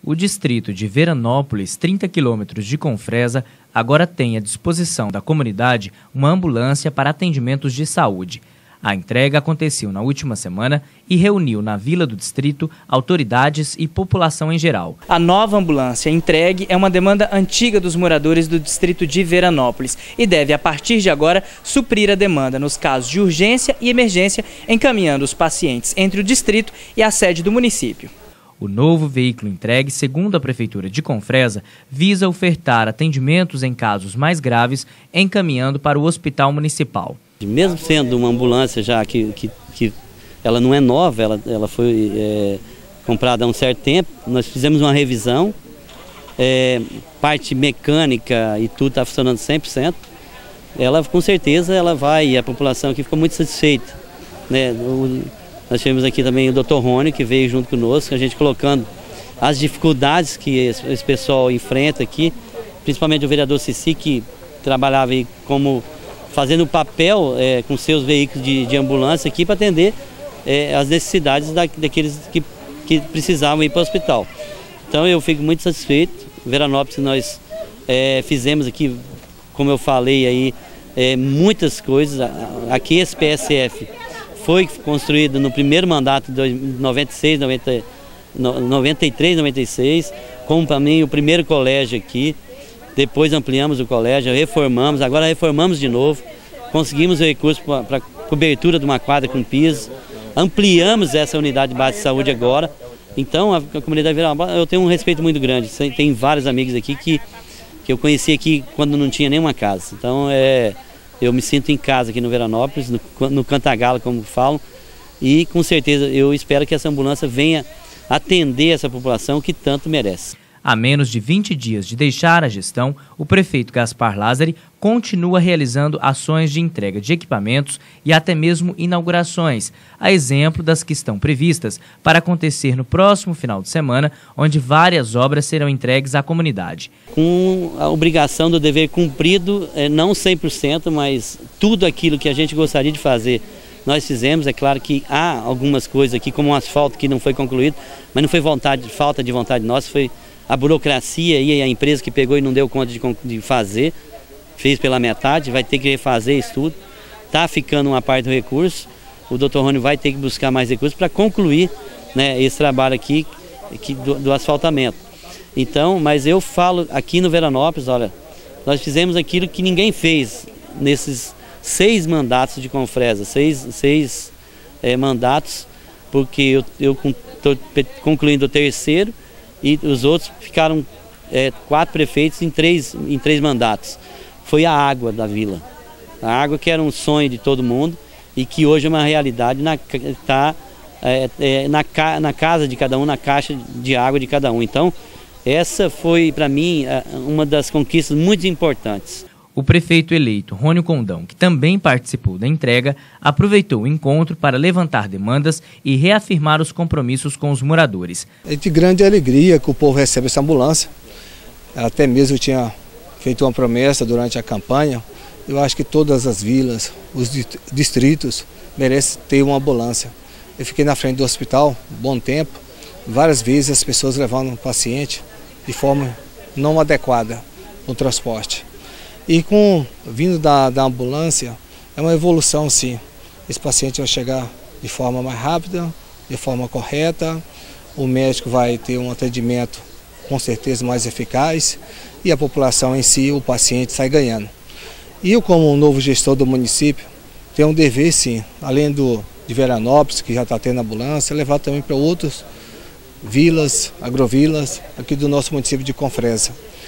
O distrito de Veranópolis, 30 quilômetros de Confresa, agora tem à disposição da comunidade uma ambulância para atendimentos de saúde. A entrega aconteceu na última semana e reuniu na Vila do Distrito autoridades e população em geral. A nova ambulância entregue é uma demanda antiga dos moradores do distrito de Veranópolis e deve, a partir de agora, suprir a demanda nos casos de urgência e emergência, encaminhando os pacientes entre o distrito e a sede do município. O novo veículo entregue, segundo a Prefeitura de Confresa, visa ofertar atendimentos em casos mais graves, encaminhando para o Hospital Municipal. Mesmo sendo uma ambulância já que ela não é nova, ela foi comprada há um certo tempo, nós fizemos uma revisão, parte mecânica e tudo está funcionando 100%. Ela, com certeza, ela vai, e a população aqui ficou muito satisfeita, né? Nós tivemos aqui também o Dr. Rony, que veio junto conosco, a gente colocando as dificuldades que esse pessoal enfrenta aqui, principalmente o vereador Cici, que trabalhava aí como fazendo o papel com seus veículos de ambulância aqui para atender as necessidades daqueles que precisavam ir para o hospital. Então eu fico muito satisfeito. Veranópolis, nós fizemos aqui, como eu falei aí, muitas coisas. Aqui esse PSF foi construído no primeiro mandato de 93, 96, como também o primeiro colégio aqui. Depois ampliamos o colégio, reformamos, agora reformamos de novo, conseguimos o recurso para cobertura de uma quadra com piso, ampliamos essa unidade de base de saúde agora. Então a comunidade Veranópolis, eu tenho um respeito muito grande, tem vários amigos aqui que eu conheci aqui quando não tinha nenhuma casa. Então eu me sinto em casa aqui no Veranópolis, no Cantagalo, como falam, e com certeza eu espero que essa ambulância venha atender essa população que tanto merece. Há menos de 20 dias de deixar a gestão, o prefeito Gaspar Lázari continua realizando ações de entrega de equipamentos e até mesmo inaugurações, a exemplo das que estão previstas para acontecer no próximo final de semana, onde várias obras serão entregues à comunidade. Com a obrigação do dever cumprido, não 100%, mas tudo aquilo que a gente gostaria de fazer, nós fizemos. É claro que há algumas coisas aqui, como um asfalto que não foi concluído, mas não foi falta de vontade nossa, foi a burocracia e a empresa que pegou e não deu conta de fazer, fez pela metade, vai ter que refazer isso tudo. Está ficando uma parte do recurso, o Dr. Rony vai ter que buscar mais recursos para concluir, né, esse trabalho aqui do asfaltamento. Então, mas eu falo aqui no Veranópolis, olha, nós fizemos aquilo que ninguém fez nesses 6 mandatos de Confresa, seis mandatos, porque eu estou concluindo o terceiro, e os outros ficaram 4 prefeitos em três mandatos. Foi a água da vila. A água que era um sonho de todo mundo e que hoje é uma realidade, está na casa de cada um, na caixa de água de cada um. Então, essa foi, para mim, uma das conquistas muito importantes. O prefeito eleito, Rônio Condão, que também participou da entrega, aproveitou o encontro para levantar demandas e reafirmar os compromissos com os moradores. É de grande alegria que o povo recebe essa ambulância. Até mesmo eu tinha feito uma promessa durante a campanha. Eu acho que todas as vilas, os distritos, merecem ter uma ambulância. Eu fiquei na frente do hospital um bom tempo. Várias vezes as pessoas levando o paciente de forma não adequada no transporte. E vindo da ambulância, é uma evolução, sim. Esse paciente vai chegar de forma mais rápida, de forma correta, o médico vai ter um atendimento com certeza mais eficaz e a população em si, o paciente, sai ganhando. E eu, como novo gestor do município, tenho um dever, sim, além de Veranópolis, que já está tendo ambulância, levar também para outras vilas, agrovilas, aqui do nosso município de Confresa.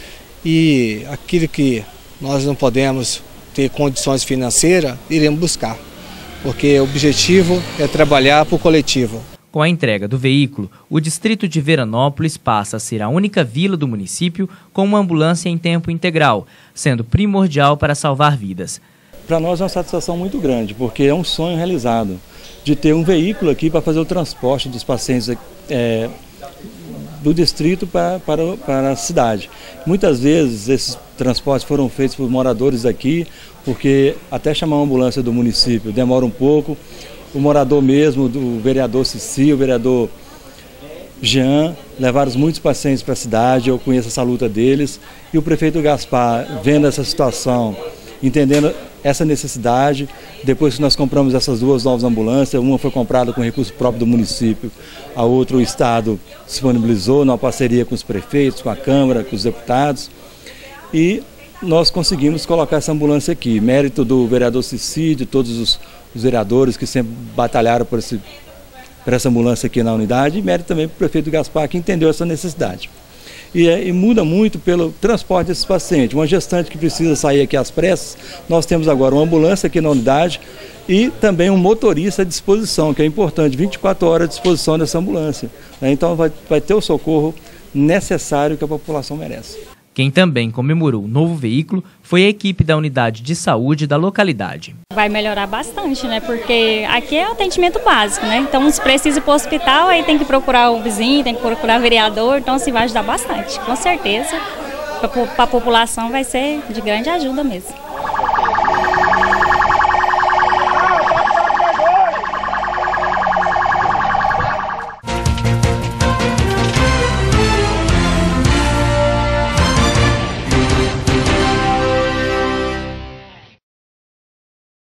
E aquilo que nós não podemos ter condições financeiras, iremos buscar, porque o objetivo é trabalhar para o coletivo. Com a entrega do veículo, o distrito de Veranópolis passa a ser a única vila do município com uma ambulância em tempo integral, sendo primordial para salvar vidas. Para nós é uma satisfação muito grande, porque é um sonho realizado de ter um veículo aqui para fazer o transporte dos pacientes do distrito para a cidade. Muitas vezes esses transportes foram feitos por moradores aqui, porque até chamar uma ambulância do município demora um pouco. O morador mesmo, do vereador Cici, o vereador Jean, levaram muitos pacientes para a cidade, eu conheço essa luta deles, e o prefeito Gaspar, vendo essa situação, entendendo essa necessidade, depois que nós compramos essas 2 novas ambulâncias, uma foi comprada com recurso próprio do município, a outra o Estado disponibilizou numa parceria com os prefeitos, com a Câmara, com os deputados, e nós conseguimos colocar essa ambulância aqui. Mérito do vereador Cici, de todos os vereadores que sempre batalharam por essa ambulância aqui na unidade, e mérito também para o prefeito Gaspar, que entendeu essa necessidade. E muda muito pelo transporte desses pacientes. Uma gestante que precisa sair aqui às pressas, nós temos agora uma ambulância aqui na unidade e também um motorista à disposição, que é importante, 24 horas à disposição dessa ambulância. Então vai ter o socorro necessário que a população merece. Quem também comemorou o novo veículo foi a equipe da unidade de saúde da localidade. Vai melhorar bastante, né? Porque aqui é o atendimento básico, né? Então, se precisa ir para o hospital, aí tem que procurar o vizinho, tem que procurar o vereador, então assim, vai ajudar bastante. Com certeza, para a população vai ser de grande ajuda mesmo.